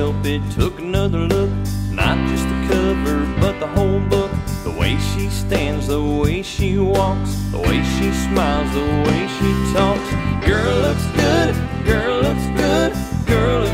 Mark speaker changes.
Speaker 1: help it, took another look. Not just the cover, but the whole book. The way she stands, the way she walks, the way she smiles, the way she talks. Girl looks good, girl looks good, girl looks